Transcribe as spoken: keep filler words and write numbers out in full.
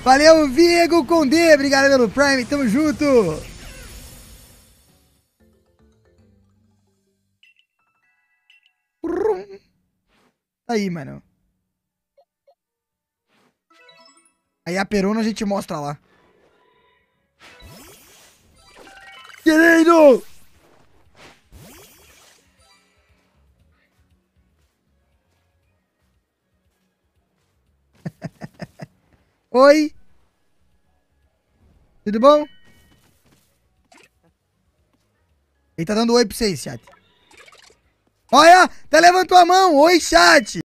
Valeu, Viego Condé. Obrigado pelo Prime. Tamo junto. Aí, mano. Aí a perona a gente mostra lá. Querido! Oi? Tudo bom? Ele tá dando oi pra vocês, chat. Olha, até levantou a mão. Oi, chat.